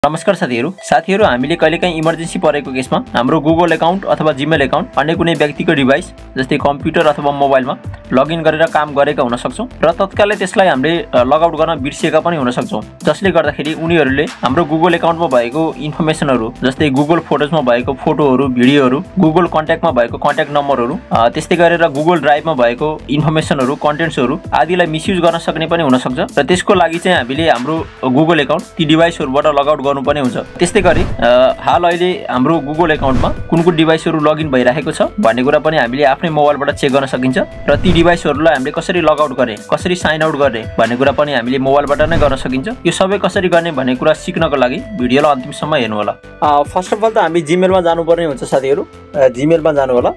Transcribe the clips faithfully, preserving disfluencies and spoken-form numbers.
नमस्कार साथीहरु साथीहरु हामीले कहिलेकाहीँ इमर्जेन्सी परेको केसमा हाम्रो गुगल अकाउन्ट अथवा जीमेल अकाउन्ट अन्य कुनै व्यक्तिको डिभाइस जस्तै कम्प्युटर अथवा मोबाइलमा लगइन गरेर काम गरेका हुन सक्छौं र तत्कालै त्यसलाई हामीले लगआउट गर्न बिर्सिएका पनि हुन सक्छौं जसले गर्दाखेरि उनीहरुले हाम्रो गुगल अकाउन्टमा भएको इन्फर्मेसनहरु जस्तै गुगल फोटोजमा भएको फोटोहरु भिडियोहरु गुगल कन्ट्याक्टमा भएको कन्ट्याक्ट नम्बरहरु त्यस्तै गरेर गुगल ड्राइभमा भएको इन्फर्मेसनहरु कन्टेन्ट्सहरु आदिलाई मिसयुज गर्न सक्ने पनि हुन सक्छ र त्यसको लागि चाहिँ हामीले हाम्रो गुगल अकाउन्ट ती डिभाइसहरुबाट लगआउट गर्नु पनि हुन्छ। त्यस्तै गरी हाल अहिले हाम्रो गुगल अकाउन्टमा कुन कुन डिभाइसहरु लगइन भइरहेको छ भन्ने कुरा पनि हामीले आफ्नै मोबाइलबाट चेक गर्न सकिन्छ र ती डिभाइसहरुलाई हामीले कसरी लगआउट गर्ने कसरी साइन आउट गर्ने भन्ने कुरा पनि हामीले मोबाइलबाट नै गर्न सकिन्छ। यो सबै कसरी गर्ने भन्ने कुरा सिक्नको लागि भिडियोलाई अन्तिमसम्म हेर्नु होला। फर्स्ट अफ अल त हामी जीमेलमा जानुपर्ने हुन्छ साथीहरु। जीमेलमा जानु होला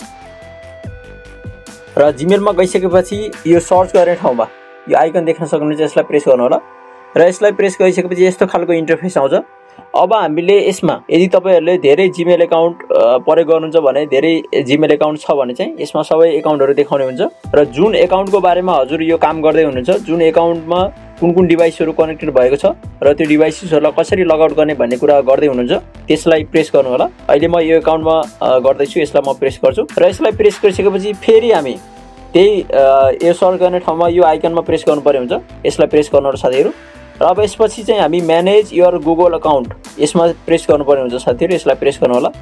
र जीमेलमा गइसकेपछि यो सर्च गर्ने ठाउँमा यो आइकन देख्न सक्नुहुन्छ, यसलाई प्रेस गर्नु होला र यसलाई प्रेस गरिसकेपछि यस्तो खालको इन्टरफेस आउँछ। अब हामीले यसमा यदि तपाईहरुले धेरै जीमेल अकाउन्ट प्रयोग गर्नुहुन्छ भने धेरै जीमेल अकाउन्ट छ भने चाहिँ यसमा सबै अकाउन्टहरु देखाउने हुन्छ र जुन अकाउन्टको बारेमा हजुर यो काम गर्दै हुनुहुन्छ, जुन अकाउन्टमा कुन कुन डिभाइसहरु कनेक्टेड भएको छ र त्यो डिभाइसहरुलाई कसरी लगआउट गर्ने भन्ने कुरा गर्दै हुनुहुन्छ, त्यसलाई प्रेस गर्नु होला। अहिले म यो अकाउन्टमा गर्दै छु, यसलाई म प्रेस गर्छु र यसलाई प्रेस गरिसकेपछि फेरि हामी त्यही यो सर्च गर्ने ठाउँमा यो आइकनमा प्रेस गर्नुपर्ने हुन्छ, यसलाई प्रेस गर्नु होला साथीहरु। र अब यसपछि चाहिँ हामी म्यानेज योर गुगल अकाउन्ट यसमा प्रेस गर्नुपर्ने हुन्छ साथीहरु, यसलाई प्रेस गर्नु होला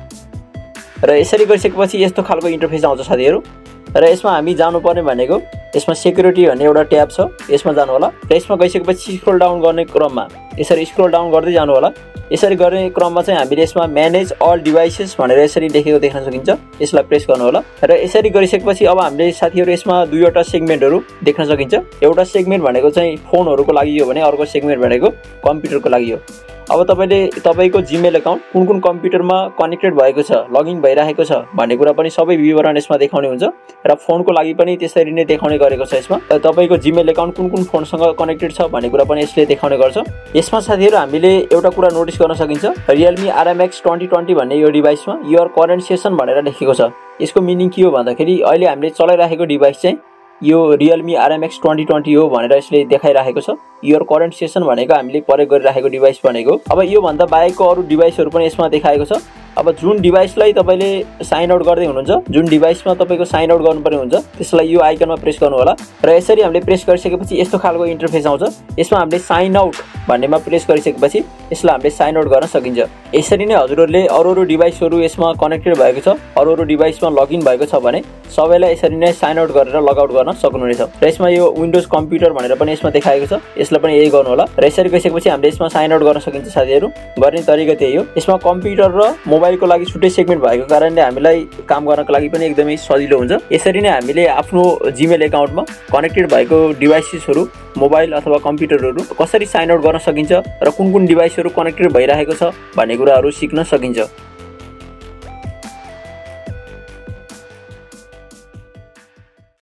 र यसरी गरिसकेपछि यस्तो खालको इन्टरफेस आउँछ साथीहरु र यसमा हामी जानुपर्ने भनेको यसमा सेक्युरिटी भन्ने एउटा ट्याब छ, यसमा जानु होला र यसमा गइसकेपछि स्क्रोल डाउन गर्ने क्रममा यसरी स्क्रोल डाउन गर्दै जानु होला। यसरी गर्ने क्रममा चाहिँ हामीले यसमा म्यानेज अल डिभाइसेस भनेर यसरी लेखेको देख्न सकिन्छ, यसलाई प्रेस गर्नु होला र यसरी गरिसकेपछि अब हामीले साथीहरु यसमा दुईवटा सेगमेन्टहरु देख्न सकिन्छ। एउटा सेगमेन्ट भनेको चाहिँ फोनहरुको लागि हो भने अर्को सेगमेन्ट भनेको कम्प्युटरको लागि हो। अब तपाईले तपाईको जीमेल अकाउन्ट कुन कुन कम्प्युटरमा कनेक्टेड भएको छ, लगइन भइरहेको छ भन्ने कुरा पनि सबै विवरण यसमा देखाउने हुन्छ र फोनको लागि पनि त्यसरी नै देखाउने गरेको छ। यसमा तपाईको जीमेल अकाउन्ट कुन कुन फोनसँग कनेक्टेड छ भन्ने कुरा पनि यसले देखाउने गर्छ। यसमा साथीहरु हामीले एउटा कुरा नोटिस गर्न सकिन्छ, Realme R M X twenty twenty भन्ने यो डिभाइसमा योर करेन्ट सेसन भनेर लेखेको छ। यसको मिनिङ के हो भन्दाखेरि अहिले हामीले चलाइरहेको डिभाइस चाहिँ यो Realme R M X twenty twenty हो भनेर यसले देखाइरहेको छ। योर करेन्ट सेसन भनेको हामीले प्रयोग गरिरहेको डिभाइस भनेको। अब यो भन्दा बाहेकको अरु डिभाइसहरु पनि यसमा देखाएको छ। अब जुन डिभाइसलाई तपाईले साइन आउट गर्दै हुनुहुन्छ, जुन डिभाइसमा तपाईको साइन आउट गर्नुपर्ने हुन्छ, त्यसलाई यो आइकनमा प्रेस गर्नु होला र यसरी हामीले प्रेस गरिसकेपछि यस्तो खालको इन्टरफेस आउँछ। यसमा हामीले साइन आउट भन्नेमा प्रेस गरिसकेपछि यसलाई हामीले साइन आउट गर्न सकिन्छ। यसरी नै हजुरहरुले अरु अरु डिभाइसहरु यसमा कनेक्टेड भएको छ, अरु अरु डिभाइसमा लगइन भएको छ भने सबैलाई यसरी नै साइन आउट गरेर लगआउट गर्न सक्नुहुनेछ। र यसमा यो विन्डोज कम्प्युटर भनेर पनि यसमा देखाएको छ, यसलाई पनि यही गर्नु होला र यसरी गइसकेपछि हामीले यसमा साइन आउट गर्न सकिन्छ साथीहरु। गर्ने तरिका त्यही हो। यसमा कम्प्युटर र मोबाइलको लागि छुट्टै सेगमेन्ट भएको कारणले हामीलाई काम गर्नको लागि पनि एकदमै सजिलो हुन्छ। यसरी नै हामीले आफ्नो जीमेल अकाउन्टमा कनेक्टेड भएको डिभाइसेसहरु, मोबाइल अथवा कम्प्युटरहरु कसरी साइन आउट गर्न सकिन्छ र कुन कुन डिभाइसहरु कनेक्टेड भइरहेको छ भन्ने कुराहरु सिक्न सकिन्छ।